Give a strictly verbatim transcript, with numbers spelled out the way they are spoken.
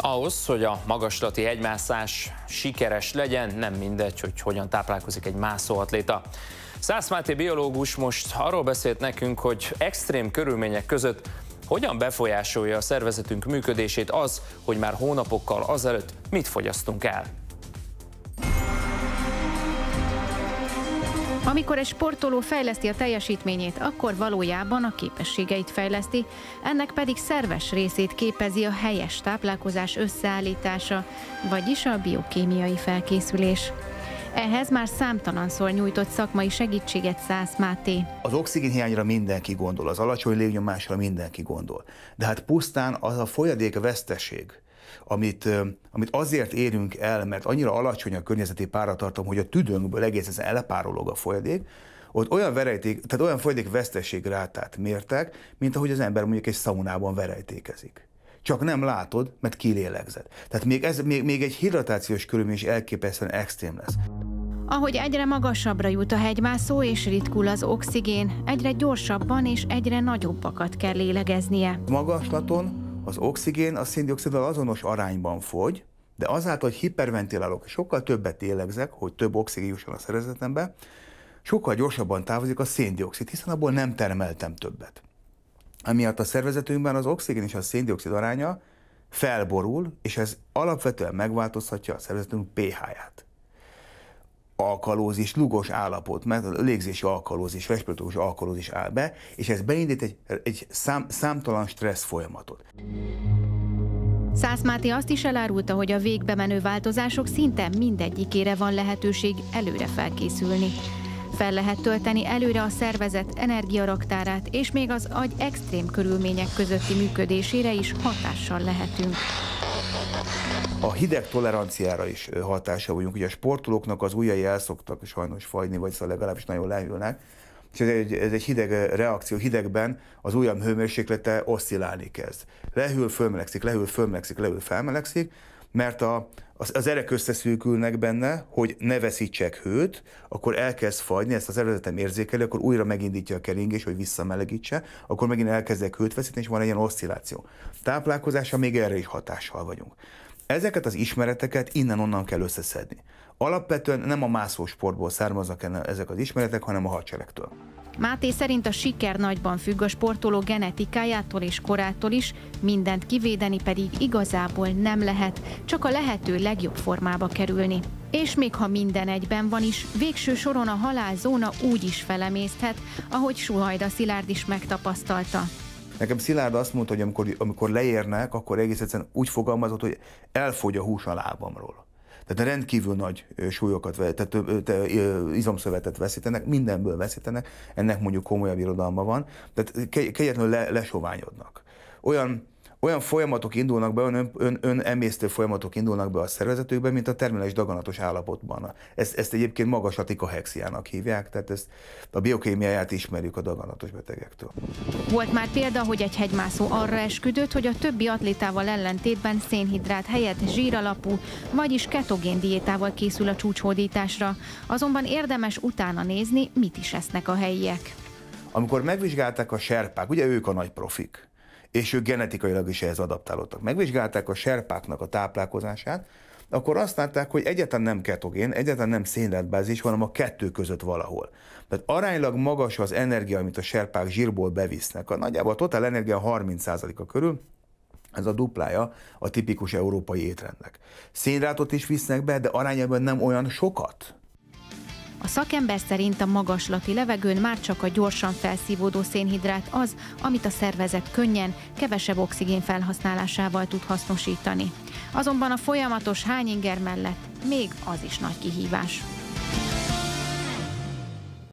Ahhoz, hogy a magaslati hegymászás sikeres legyen, nem mindegy, hogy hogyan táplálkozik egy mászóatléta. Szász Máté biológus most arról beszélt nekünk, hogy extrém körülmények között hogyan befolyásolja a szervezetünk működését az, hogy már hónapokkal azelőtt mit fogyasztunk el. Amikor egy sportoló fejleszti a teljesítményét, akkor valójában a képességeit fejleszti, ennek pedig szerves részét képezi a helyes táplálkozás összeállítása, vagyis a biokémiai felkészülés. Ehhez már számtalanszor nyújtott szakmai segítséget Szász Máté. Az oxigénhiányra mindenki gondol, az alacsony légnyomásra mindenki gondol. De hát pusztán az a folyadék veszteség, amit, amit azért érünk el, mert annyira alacsony a környezeti páratartalom, hogy a tüdőnkből egészen elpárolog a folyadék, ott olyan verejték, tehát olyan folyadék veszteség rátát mértek, mint ahogy az ember mondjuk egy szaunában verejtékezik. Csak nem látod, mert kilélegzed. Tehát még, ez, még, még egy hidratációs körülmény is elképesztően extrém lesz. Ahogy egyre magasabbra jut a hegymászó és ritkul az oxigén, egyre gyorsabban és egyre nagyobbakat kell lélegeznie. Magaslaton az oxigén a szén-dioxiddal azonos arányban fogy, de azáltal, hogy hiperventilálok, sokkal többet lélegzek, hogy több oxigén jusson a szervezetembe, sokkal gyorsabban távozik a szén-dioxid, hiszen abból nem termeltem többet. Emiatt a szervezetünkben az oxigén és a szén-dioxid aránya felborul, és ez alapvetően megváltoztatja a szervezetünk pH-ját. Alkalózis, lugos állapot, mert a légzési alkalózis, respiratórius alkalózis áll be, és ez beindít egy, egy szám, számtalan stressz folyamatot. Szász Máté azt is elárulta, hogy a végbe menő változások szinte mindegyikére van lehetőség előre felkészülni. Fel lehet tölteni előre a szervezet energiaraktárát, és még az agy extrém körülmények közötti működésére is hatással lehetünk. A hideg toleranciára is hatása vagyunk. Ugye a sportolóknak az ujjai el szoktak sajnos fagyni, vagy szóval legalábbis nagyon lehűlnek. És ez egy, ez egy hideg reakció. Hidegben az ujjam hőmérséklete oszcillálni kezd. Lehűl, fölmelegszik, lehűl, fölmelegszik, lehűl, felmelegszik, mert a, az, az erek összeszűkülnek benne, hogy ne veszítsek hőt, akkor elkezd fagyni, ezt az szervezetem érzékeli, akkor újra megindítja a keringés, hogy visszamelegítse, akkor megint elkezdek hőt veszíteni, és van egy ilyen oszcilláció. Táplálkozással még erre is hatással vagyunk. Ezeket az ismereteket innen-onnan kell összeszedni. Alapvetően nem a mászósportból származnak ezek az ismeretek, hanem a hadseregtől. Máté szerint a siker nagyban függ a sportoló genetikájától és korától is, mindent kivédeni pedig igazából nem lehet, csak a lehető legjobb formába kerülni. És még ha minden egyben van is, végső soron a halálzóna úgy is felemészthet, ahogy Suhajda Szilárd is megtapasztalta. Nekem Szilárd azt mondta, hogy amikor, amikor leérnek, akkor egész egyszerűen úgy fogalmazott, hogy elfogy a hús a lábamról. Tehát rendkívül nagy súlyokat, tehát izomszövetet veszítenek, mindenből veszítenek, ennek mondjuk komolyabb irodalma van, tehát kegyetlenül le, lesoványodnak. Olyan, olyan folyamatok indulnak be, olyan ön, önemésztő folyamatok indulnak be a szervezetükben, mint a terminális daganatos állapotban. Ezt, ezt egyébként magaslati kahexiának hívják, tehát ezt a biokémiáját ismerjük a daganatos betegektől. Volt már példa, hogy egy hegymászó arra esküdött, hogy a többi atlétával ellentétben szénhidrát helyett zsíralapú, vagyis ketogén diétával készül a csúcshódításra. Azonban érdemes utána nézni, mit is esznek a helyiek. Amikor megvizsgálták a serpák, ugye ők a nagy profik, és ők genetikailag is ehhez adaptálódtak. Megvizsgálták a serpáknak a táplálkozását, akkor azt látták, hogy egyáltalán nem ketogén, egyáltalán nem szénhidrátbázis, hanem a kettő között valahol. Tehát aránylag magas az energia, amit a serpák zsírból bevisznek. A nagyjából a totál energia harminc százaléka körül, ez a duplája a tipikus európai étrendnek. Szénhidrátot is visznek be, de arányában nem olyan sokat. A szakember szerint a magaslati levegőn már csak a gyorsan felszívódó szénhidrát az, amit a szervezet könnyen, kevesebb oxigén felhasználásával tud hasznosítani. Azonban a folyamatos hányinger mellett még az is nagy kihívás.